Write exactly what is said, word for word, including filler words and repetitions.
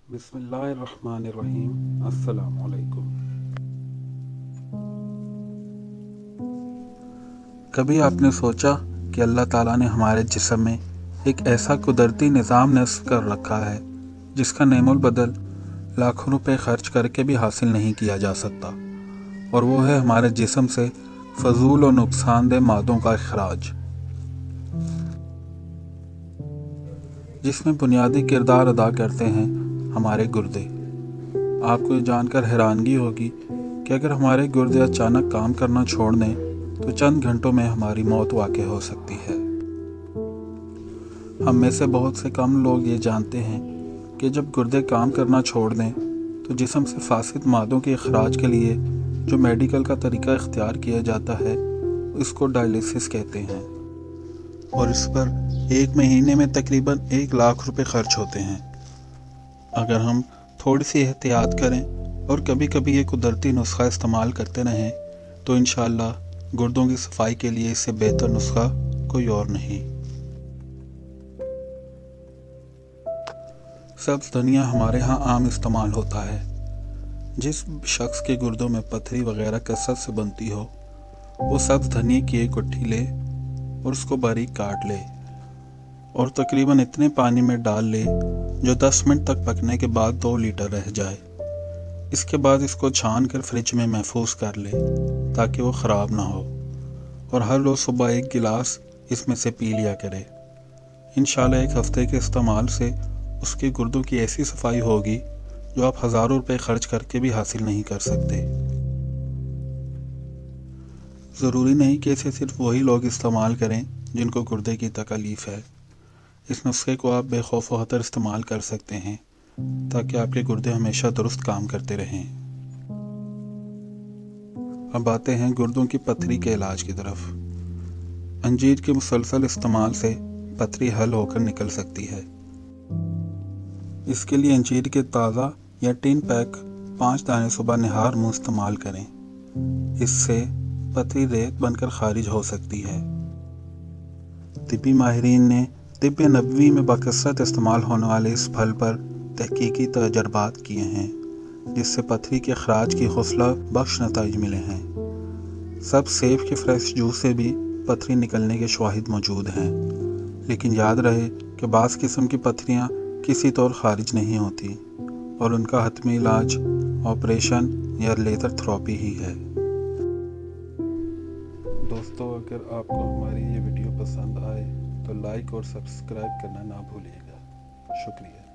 बिस्मिल्लाहिर्रहमानिर्रहीम। अस्सलाम वालेकुम। कभी आपने सोचा कि अल्लाह ताला ने हमारे जिस्म में एक ऐसा कुदरती निज़ाम नस्ब कर रखा है जिसका नेमुल बदल लाखों रुपए खर्च करके भी हासिल नहीं किया जा सकता, और वो है हमारे जिस्म से फजूल और नुकसानदेह मादों का इखराज, जिसमें बुनियादी किरदार अदा करते हैं हमारे गुर्दे। आपको ये जानकर हैरानगी होगी कि अगर हमारे गुर्दे अचानक काम करना छोड़ दें तो चंद घंटों में हमारी मौत वाक़ई हो सकती है। हम में से बहुत से कम लोग ये जानते हैं कि जब गुर्दे काम करना छोड़ दें तो जिस्म से फासिद मादों के अखराज के लिए जो मेडिकल का तरीका इख्तियार किया जाता है इसको डायलिसिस कहते हैं, और इस पर एक महीने में तकरीबन एक लाख रुपए खर्च होते हैं। अगर हम थोड़ी सी एहतियात करें और कभी कभी ये कुदरती नुस्खा इस्तेमाल करते रहें तो इंशाअल्लाह गुर्दों की सफाई के लिए इससे बेहतर नुस्खा कोई और नहीं। सब्ज़ धनिया हमारे यहाँ आम इस्तेमाल होता है। जिस शख्स के गुर्दों में पथरी वगैरह कसरत से बनती हो वो सब्ज़ धनिया की एक गुट्ठी ले और उसको बारीक काट ले और तकरीबन इतने पानी में डाल ले जो दस मिनट तक पकने के बाद दो लीटर रह जाए। इसके बाद इसको छान कर फ्रिज में महफूज कर ले ताकि वो ख़राब ना हो, और हर रोज़ सुबह एक गिलास इसमें से पी लिया करे। इंशाल्लाह एक हफ्ते के इस्तेमाल से उसके गुर्दों की ऐसी सफाई होगी जो आप हज़ारों रुपए खर्च करके भी हासिल नहीं कर सकते। ज़रूरी नहीं कि इसे सिर्फ वही लोग इस्तेमाल करें जिनको गुर्दे की तकलीफ़ है। इस नुस्खे को आप बेखौफ व खतर इस्तेमाल कर सकते हैं ताकि आपके गुर्दे हमेशा दुरुस्त काम करते रहें। अब आते हैं गुर्दों की पथरी के इलाज की तरफ। अंजीर के मुसलसल इस्तेमाल से पथरी हल होकर निकल सकती है। इसके लिए अंजीर के ताज़ा या टिन पैक पाँच दाने सुबह निहार मुँह इस्तेमाल करें। इससे पथरी रेत बनकर खारिज हो सकती है। तिब्बी माहिरीन ने तिब्ब नबवी में बकसरत इस्तेमाल होने वाले इस फल पर तहकीकी तजर्बात किए हैं जिससे पथरी के अखराज की हौसला बख्श नताइज मिले हैं। सब सेब के फ्रेश जूस से भी पथरी निकलने के शवाहिद मौजूद हैं, लेकिन याद रहे कि बाज़ किस्म की पथरियाँ किसी तौर खारिज नहीं होती और उनका हतमी इलाज ऑपरेशन या लेज़र थेरेपी ही है। दोस्तों, अगर आपको हमारी ये वीडियो पसंद आए तो लाइक और सब्सक्राइब करना ना भूलिएगा। शुक्रिया।